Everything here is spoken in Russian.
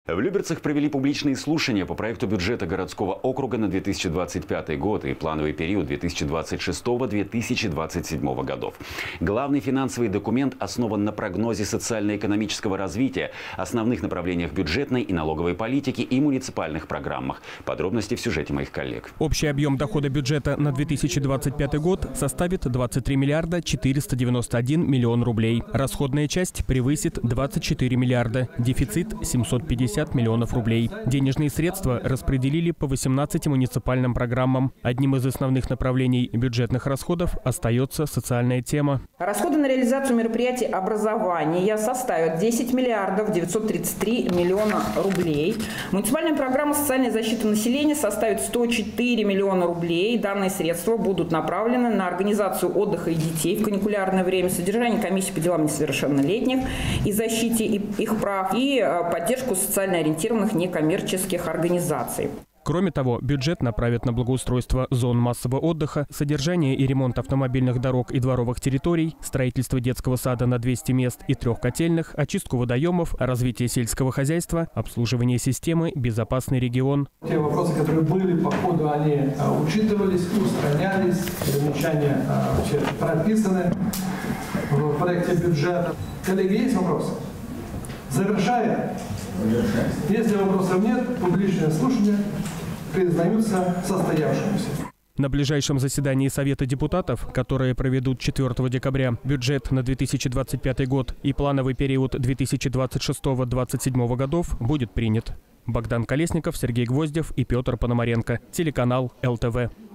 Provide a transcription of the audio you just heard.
В Люберцах провели публичные слушания по проекту бюджета городского округа на 2025 год и плановый период 2026-2027 годов. Главный финансовый документ основан на прогнозе социально-экономического развития, основных направлениях бюджетной и налоговой политики и муниципальных программах. Подробности в сюжете моих коллег. Общий объем дохода бюджета на 2025 год составит 23 миллиарда 491 миллион рублей. Расходная часть превысит 24 миллиарда, дефицит 750 миллионов рублей. Денежные средства распределили по 18 муниципальным программам. Одним из основных направлений бюджетных расходов остается социальная тема. Расходы на реализацию мероприятий образования составят 10 миллиардов 933 миллиона рублей. Муниципальная программа социальной защиты населения составит 104 миллиона рублей. Данные средства будут направлены на организацию отдыха и детей в каникулярное время, содержание комиссии по делам несовершеннолетних и защите их прав и поддержку социально ориентированных некоммерческих организаций. Кроме того, бюджет направят на благоустройство зон массового отдыха, содержание и ремонт автомобильных дорог и дворовых территорий, строительство детского сада на 200 мест и 3 котельных, очистку водоемов, развитие сельского хозяйства, обслуживание системы «Безопасный регион». Те вопросы, которые были по ходу, они учитывались, устранялись, замечания все прописаны в проекте бюджета. Коллеги, есть вопросы? Завершаем. Если вопросов нет, публичные слушания признаются состоявшимися. На ближайшем заседании Совета депутатов, которое проведут 4 декабря, бюджет на 2025 год и плановый период 2026-2027 годов будет принят. Богдан Колесников, Сергей Гвоздев и Петр Пономаренко. Телеканал ЛТВ.